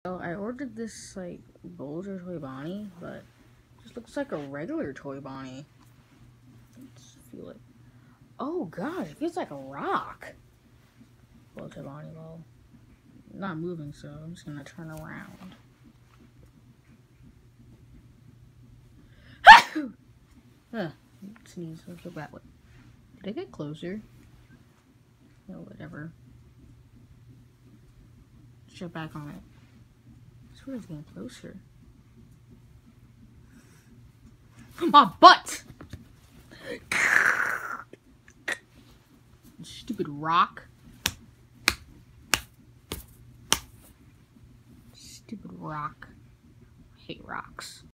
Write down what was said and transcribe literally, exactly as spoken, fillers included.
So I ordered this like Bulger Toy Bonnie, but it just looks like a regular Toy Bonnie. Let's feel it. Oh gosh, it feels like a rock. Bulger Bonnie, well, not moving, so I'm just gonna turn around. Huh, sneeze. Let's go that way. Did I get closer? No, whatever. Shut back on it. I swear it's getting closer. My butt! Stupid rock. Stupid rock. I hate rocks.